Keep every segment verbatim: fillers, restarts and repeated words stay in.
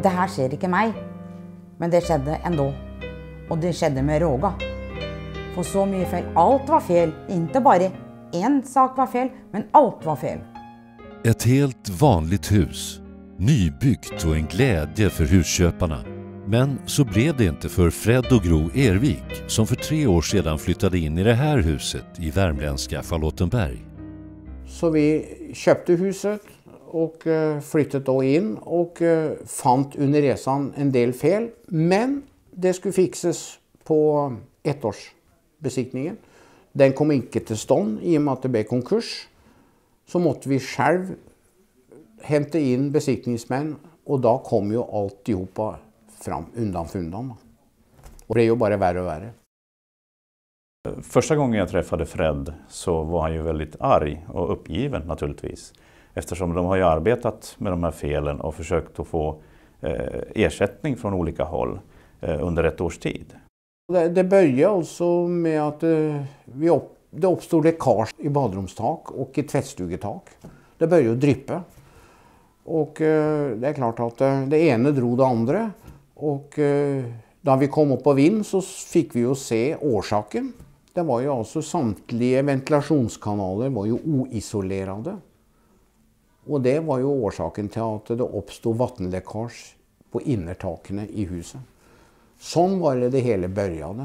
det här sker inte mig. Men det skedde ändå. Och det skedde med råga. För så mycket fel. Allt var fel. Inte bara en sak var fel, men allt var fel. Ett helt vanligt hus. Nybyggt och en glädje för husköparna. Men så blev det inte för Fred och Gro Ervik som för tre år sedan flyttade in i det här huset i värmländska Charlottenberg. Så vi köpte huset och flyttade då in och fann under resan en del fel. Men det skulle fixas på ettårsbesiktningen. Den kom inte till stånd i och med att det blev konkurs. Så måste vi själv hämta in besiktningsmän och då kom ju alltihopa fram undan för undan. Och det är ju bara värre och värre. Första gången jag träffade Fred så var han ju väldigt arg och uppgiven naturligtvis. Eftersom de har ju arbetat med de här felen och försökt att få eh, ersättning från olika håll eh, under ett års tid. Det, det började alltså med att eh, vi upp, det uppstod läckage i badrumstak och i tvättstugetak. Det började dryppa. Och eh, det är klart att det, det ena drog det andra. Och eh, när vi kom upp på vind så fick vi ju se orsaken. Det var ju alltså samtliga ventilationskanaler var ju oisolerade. Och det var ju orsaken till att det uppstod vattenläckage på innertaken i huset. Så var det det hela började.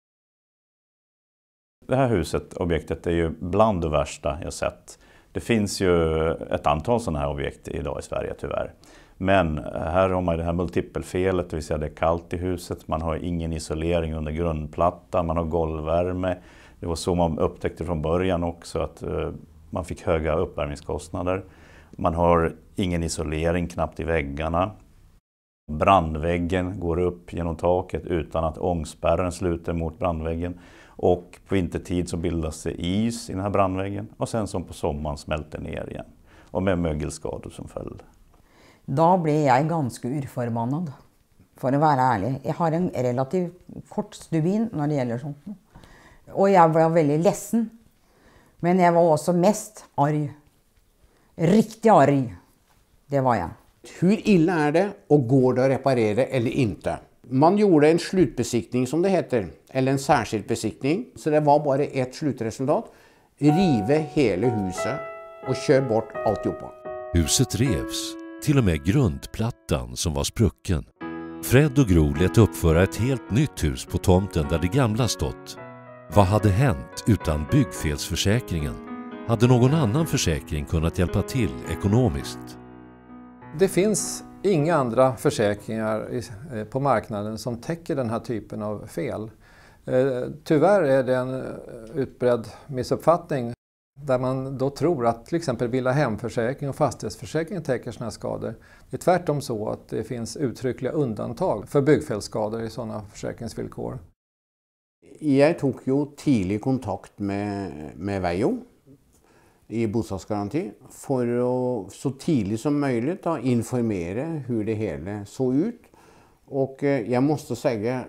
Det här huset, objektet, är ju bland det värsta jag sett. Det finns ju ett antal sådana här objekt idag i Sverige tyvärr. Men här har man det här multipelfelet, det vill säga det är kallt i huset, man har ingen isolering under grundplattan, man har golvvärme. Det var så man upptäckte från början också att uh, man fick höga uppvärmningskostnader. Man har ingen isolering knappt i väggarna. Brandväggen går upp genom taket utan att ångspärren sluter mot brandväggen. Och på vintertid så bildas det is i den här brandväggen och sen som på sommaren smälter ner igen. Och med mögelskador som följd. Då blev jag ganska urförbannad. För att vara ärlig. Jag har en relativt kort stubin när det gäller sånt. Och jag var väldigt ledsen. Men jag var också mest arg. Riktigt arg. Det var jag. Hur illa är det och går det att reparera eller inte? Man gjorde en slutbesiktning som det heter. Eller en särskild besiktning. Så det var bara ett slutresultat. Rive hela huset och kör bort alltihopa. Huset revs. Till och med grundplattan som var sprucken. Fred och Gro lät uppföra ett helt nytt hus på tomten där det gamla stått. Vad hade hänt utan byggfelsförsäkringen? Hade någon annan försäkring kunnat hjälpa till ekonomiskt? Det finns inga andra försäkringar på marknaden som täcker den här typen av fel. Tyvärr är det en utbredd missuppfattning där man då tror att till exempel villa hemförsäkring och fastighetsförsäkring täcker sådana här skador. Det är tvärtom så att det finns uttryckliga undantag för byggfelsskador i sådana försäkringsvillkor. Jag tog ju tidig kontakt med, med Vejo i bostadsgaranti för att så tidigt som möjligt då, informera hur det hela såg ut. Och jag måste säga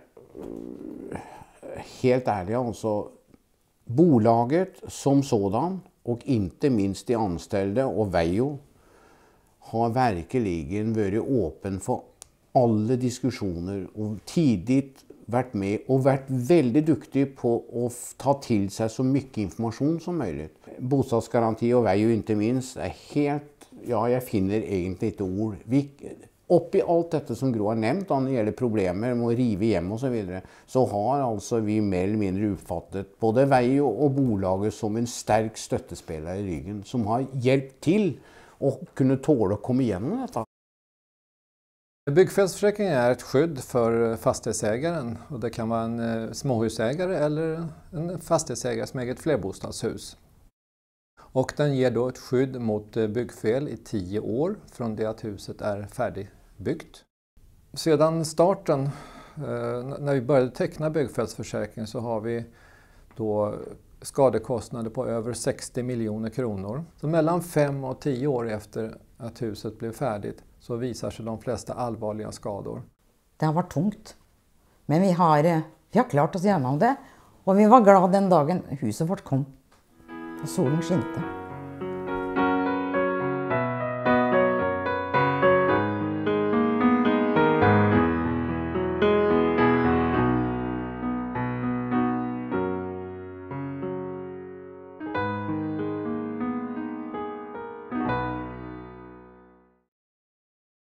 helt ärligt alltså, bolaget som sådan och inte minst de anställda och Vejo har verkligen varit öppen för alla diskussioner och tidigt varit med och varit väldigt duktig på att ta till sig så mycket information som möjligt. Bostadsgaranti och Vejo inte minst är helt, ja jag finner egentligen inte ord. Vi, upp i allt detta som Gro har nämnt när det gäller problem med att riva hem och så vidare så har alltså vi mer eller mindre uppfattat både Vejo och bolaget som en stark stöttespelare i ryggen som har hjälpt till och kunna tåla att komma igenom detta. Byggfelsförsäkring är ett skydd för fastighetsägaren och det kan vara en småhusägare eller en fastighetsägare som äger ett flerbostadshus. Och den ger då ett skydd mot byggfel i tio år från det att huset är färdigbyggt. Sedan starten, när vi började teckna byggfelsförsäkring så har vi då skadekostnader på över sextio miljoner kronor. Så mellan fem och tio år efter att huset blev färdigt så visar sig de flesta allvarliga skador. Det har varit tungt. Men vi har, vi har klart oss igenom det. Och vi var glada den dagen huset vårt kom. Och solen skinte.